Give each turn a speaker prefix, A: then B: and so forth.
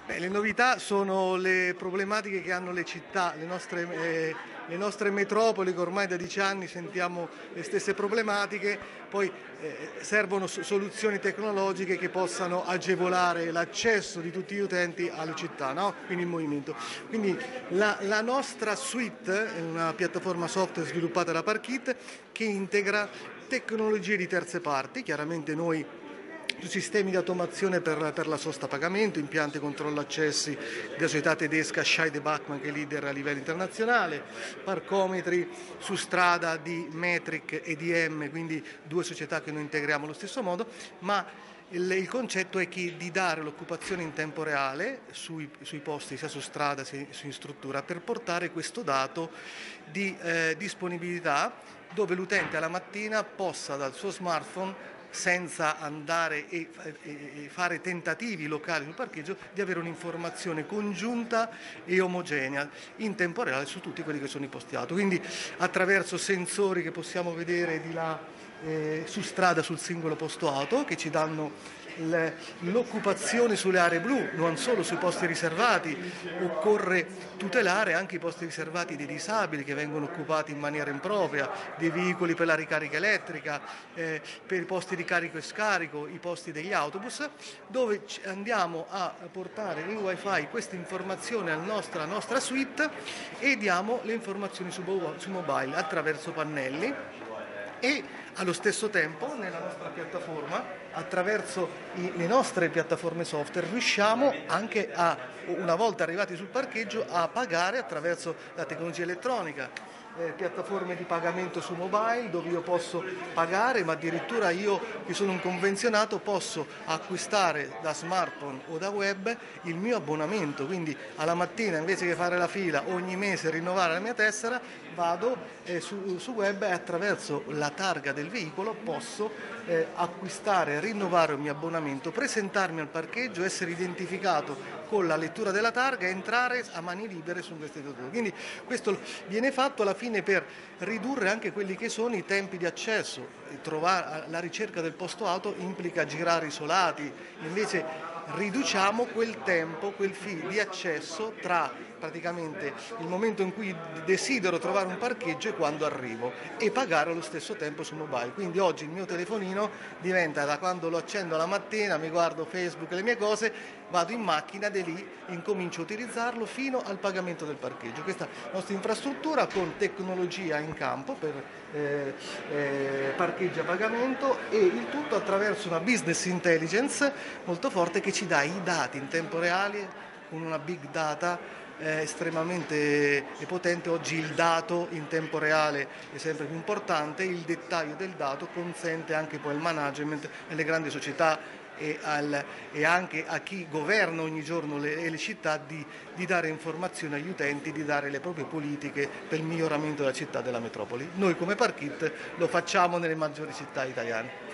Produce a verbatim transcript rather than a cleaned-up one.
A: Beh, le novità sono le problematiche che hanno le città, le nostre, eh, le nostre metropoli, che ormai da dieci anni sentiamo le stesse problematiche. Poi eh, servono so- soluzioni tecnologiche che possano agevolare l'accesso di tutti gli utenti alle città, no? Quindi il movimento. Quindi la, la nostra suite è una piattaforma software sviluppata da Parkit che integra tecnologie di terze parti. Chiaramente noi su sistemi di automazione per, per la sosta a pagamento, impianti controllo accessi della società tedesca Scheide Bachmann, che è leader a livello internazionale, parcometri su strada di Metric e D M, quindi due società che noi integriamo allo stesso modo, ma il, il concetto è che di dare l'occupazione in tempo reale sui, sui posti, sia su strada sia in struttura, per portare questo dato di eh, disponibilità, dove l'utente alla mattina possa dal suo smartphone, senza andare e, e fare tentativi locali sul parcheggio, di avere un'informazione congiunta e omogenea in tempo reale su tutti quelli che sono i posti auto. Quindi attraverso sensori che possiamo vedere di là eh, su strada sul singolo posto auto, che ci danno l'occupazione sulle aree blu, non solo sui posti riservati. Occorre tutelare anche i posti riservati dei disabili, che vengono occupati in maniera impropria, dei veicoli per la ricarica elettrica, eh, per i posti di carico e scarico, i posti degli autobus, dove andiamo a portare in wifi questa informazione alla nostra, alla nostra suite, e diamo le informazioni su, su mobile attraverso pannelli. E allo stesso tempo nella nostra piattaforma, attraverso i, le nostre piattaforme software, riusciamo anche a, una volta arrivati sul parcheggio, a pagare attraverso la tecnologia elettronica. Eh, piattaforme di pagamento su mobile, dove io posso pagare, ma addirittura io che sono un convenzionato posso acquistare da smartphone o da web il mio abbonamento. Quindi alla mattina, invece che fare la fila ogni mese e rinnovare la mia tessera, vado eh, su, su web, e attraverso la targa del veicolo posso eh, acquistare, rinnovare il mio abbonamento, presentarmi al parcheggio, essere identificato con la lettura della targa e entrare a mani libere su queste strutture. Quindi questo viene fatto alla fine per ridurre anche quelli che sono i tempi di accesso. Trovare, la ricerca del posto auto implica girare isolati, invece riduciamo quel tempo, quel fee di accesso tra praticamente il momento in cui desidero trovare un parcheggio e quando arrivo, e pagare allo stesso tempo su mobile. Quindi oggi il mio telefonino diventa, da quando lo accendo la mattina, mi guardo Facebook e le mie cose, vado in macchina, da lì incomincio a utilizzarlo fino al pagamento del parcheggio. Questa è la nostra infrastruttura con tecnologia in campo per eh, eh, parcheggi a pagamento, e il tutto attraverso una business intelligence molto forte che ci dà i dati in tempo reale con una big data eh, estremamente potente. Oggi il dato in tempo reale è sempre più importante, il dettaglio del dato consente anche poi il management nelle grandi società e, al, e anche a chi governa ogni giorno le, le città di, di dare informazioni agli utenti, di dare le proprie politiche per il miglioramento della città, della metropoli. Noi come Parkit lo facciamo nelle maggiori città italiane.